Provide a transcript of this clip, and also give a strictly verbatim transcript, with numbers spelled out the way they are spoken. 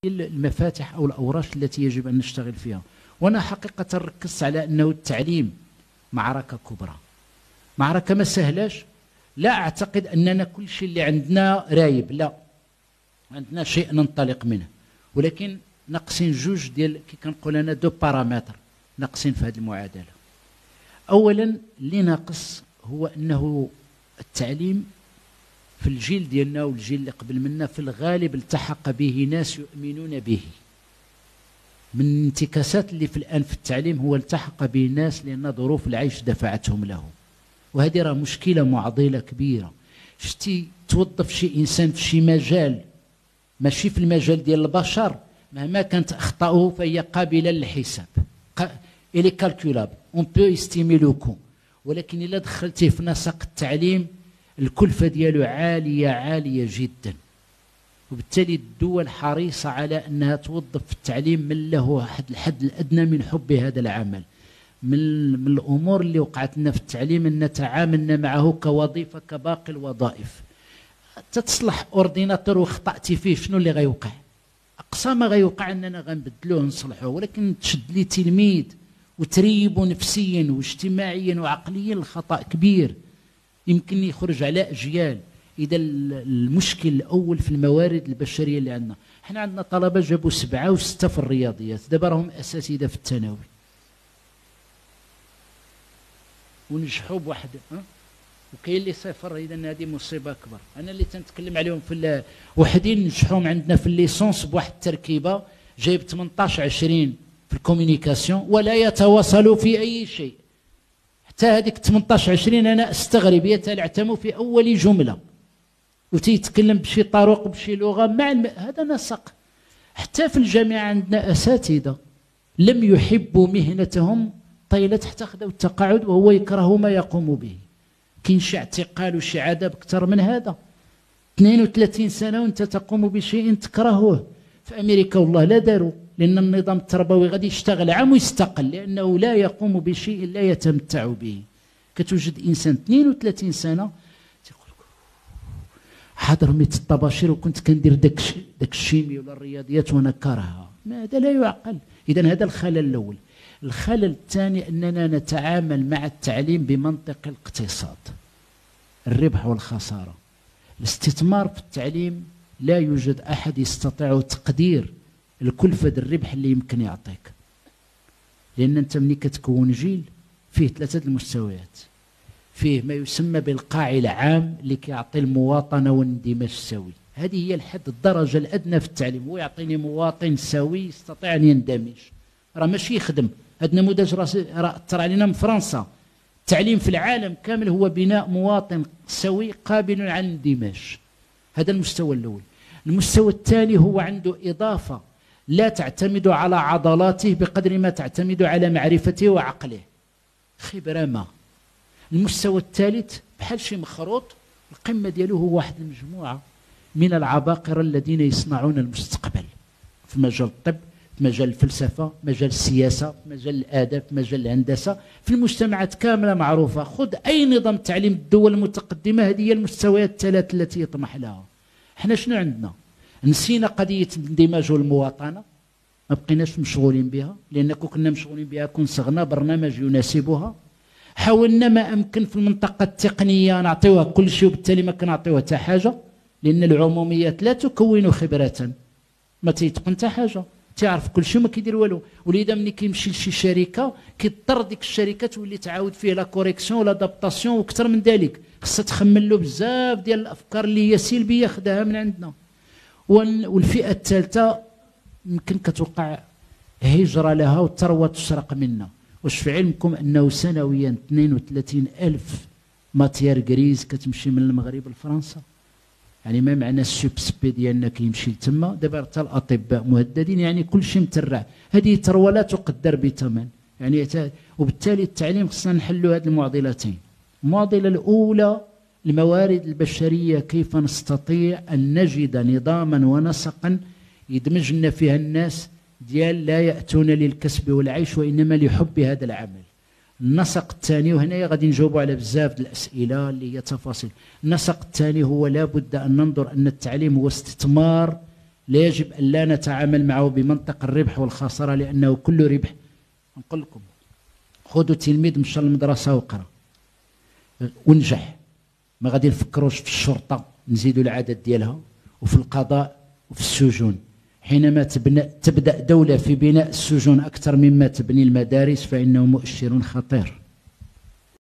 المفاتح أو الأوراش التي يجب أن نشتغل فيها. وأنا حقيقة ركزت على أنه التعليم معركة كبرى، معركة ما سهلاش. لا أعتقد أننا كل شيء اللي عندنا رايب، لا، عندنا شيء ننطلق منه، ولكن ناقصين جوج ديال كي كنقول أنا دو بارامتر ناقصين في هذه المعادلة. أولا اللي ناقص هو أنه التعليم في الجيل ديالنا والجيل اللي قبل منا في الغالب التحق به ناس يؤمنون به. من الانتكاسات اللي في الآن في التعليم هو التحق به ناس لأن ظروف العيش دفعتهم له، وهذه راه مشكلة معضلة كبيرة. شتي توظف شي إنسان في شي مجال ماشي في المجال ديال البشر، مهما كانت أخطاؤه فهي قابلة للحساب، إلي كالكولابل اون بو يستيمي لو كون. ولكن إلا دخلتيه في نسق التعليم الكلفة ديالو عالية عالية جدا، وبالتالي الدول حريصة على أنها توظف في التعليم من له حد الحد الأدنى من حب هذا العمل. من, من الأمور اللي وقعت لنا في التعليم أن تعاملنا معه كوظيفة كباقي الوظائف. تتصلح أورديناتور وخطأتي فيه شنو اللي غيوقع؟ أقصى ما غيوقع أننا غنبدلوه نصلحوه، ولكن تشد لي تلميذ وتريبه نفسيا واجتماعيا وعقليا الخطأ كبير يمكن يخرج على أجيال. إذا المشكل الأول في الموارد البشرية اللي عندنا، احنا عندنا طلبة جابوا سبعة وستة في الرياضيات، دابا راهم أساتذة في الثانوي ونجحوا بواحد أه؟ وكاين اللي صفر. إذا هذه مصيبة أكبر. أنا اللي تنتكلم عليهم في وحدين نجحوا عندنا في الليسونس بواحد التركيبة جايب ثمنطاش عشرين في الكوميونيكاسيون ولا يتواصلوا في أي شيء. حتى هذيك ثمنطاش عشرين أنا أستغرب يتلعثموا في أول جملة وتيتكلم بشي طرق بشي لغة مع الم... هذا نسق. حتى في الجامعة عندنا أساتذة لم يحبوا مهنتهم طيلة حتى خذوا التقاعد وهو يكره ما يقوم به. كاين شي اعتقال وشي عذاب أكثر من هذا. اثنين وثلاثين سنة وأنت تقوم بشيء تكرهه. في أمريكا والله لا داروا، لأن النظام التربوي غادي يشتغل عام ويستقل لأنه لا يقوم بشيء لا يتمتع به. كتوجد إنسان اثنين وثلاثين سنة تيقول حاضر ميت الطباشير وكنت كندير داك داك الشيمي ولا الرياضيات وأنا كارهها. هذا لا يعقل. إذا هذا الخلل الأول. الخلل الثاني أننا نتعامل مع التعليم بمنطق الاقتصاد، الربح والخسارة. الاستثمار في التعليم لا يوجد أحد يستطيع تقدير الكلفة الربح اللي يمكن يعطيك، لأن أنت ملي كتكون جيل فيه ثلاثة المستويات. فيه ما يسمى بالقاع العام اللي كيعطي المواطنة والاندماج السوي، هذه هي الحد الدرجة الأدنى في التعليم، هو يعطيني مواطن سوي يستطيع أن يندمج. راه ماشي يخدم. هذا النموذج راه أثر علينا من فرنسا. التعليم في العالم كامل هو بناء مواطن سوي قابل على الاندماج. هذا المستوى الأول. المستوى الثاني هو عنده إضافة لا تعتمد على عضلاته بقدر ما تعتمد على معرفته وعقله، خبرة ما. المستوى الثالث بحال شي مخروط، القمة ديالو هو واحد المجموعة من العباقرة الذين يصنعون المستقبل في مجال الطب، في مجال الفلسفة، مجال السياسة، مجال الآداب، مجال الهندسة، في المجتمعات كاملة معروفة. خذ أي نظام تعليم الدول المتقدمة، هذه هي المستويات الثلاث التي يطمح لها. احنا شنو عندنا؟ نسينا قضية الاندماج والمواطنة، ما بقيناش مشغولين بها، لأن كون كنا مشغولين بها كون صغنا برنامج يناسبها. حاولنا ما أمكن في المنطقة التقنية نعطيوها كل شيء، وبالتالي ما كنعطيوها حتى حاجة، لأن العموميات لا تكون خبرة، ما تيتقن حتى حاجة، تعرف كل شيء وما كيدير والو. ولذا ملي كيمشي لشي شركة كيضطر ديك الشركة تولي تعاود فيه لا كوريكسيون ولا دابطاسيون وأكثر من ذلك، خصها تخمن له بزاف ديال الأفكار اللي هي سلبية خداها من عندنا. والفئة الثالثة يمكن كتوقع هجرة لها والثروة تسرق منا. واش في علمكم أنه سنويا اثنين وثلاثين ألف ماتيير غريز كتمشي من المغرب لفرنسا؟ يعني ما معنى السوبسبي ديالنا كيمشي لتما؟ دابا حتى الأطباء مهددين، يعني كل شيء مترع. هذه ثروة لا تقدر بثمن يعني. وبالتالي التعليم خصنا نحلوا هذه المعضلتين. المعضلة الأولى الموارد البشرية، كيف نستطيع أن نجد نظاما ونسقا يدمج لنا فيها الناس ديال لا يأتون للكسب والعيش وإنما لحب هذا العمل. النسق الثاني، وهنا غادي نجاوبوا على بزاف الأسئلة اللي هي تفاصيل. النسق الثاني هو لابد أن ننظر أن التعليم هو استثمار لا يجب أن لا نتعامل معه بمنطق الربح والخسارة، لأنه كل ربح. نقول لكم خذوا تلميذ مشى للمدرسة وقرا ونجح، ما غادي نفكروش في الشرطة نزيدوا العدد ديالها، وفي القضاء وفي السجون. حينما تبنى تبدأ دولة في بناء السجون أكثر مما تبني المدارس فإنه مؤشر خطير.